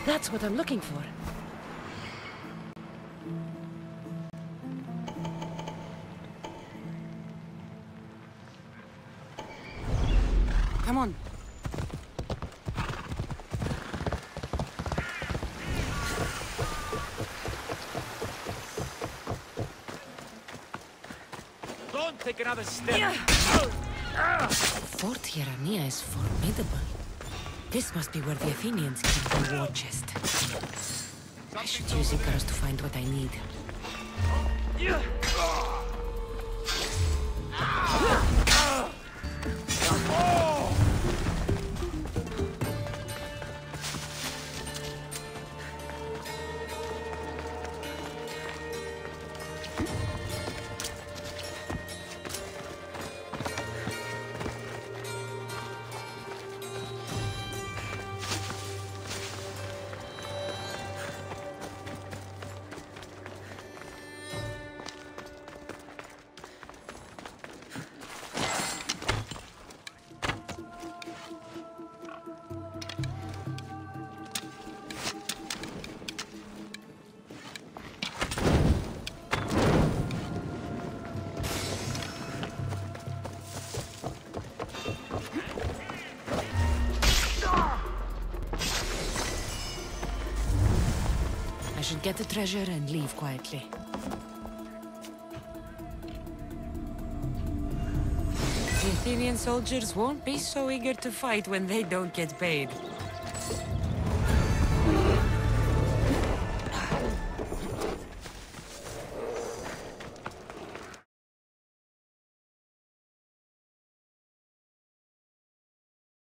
That's what I'm looking for. Come on. Don't take another step. Fort Hierania is formidable. This must be where the Athenians keep their war chest. I should use Icarus to find what I need. I should get the treasure and leave quietly. The Athenian soldiers won't be so eager to fight when they don't get paid.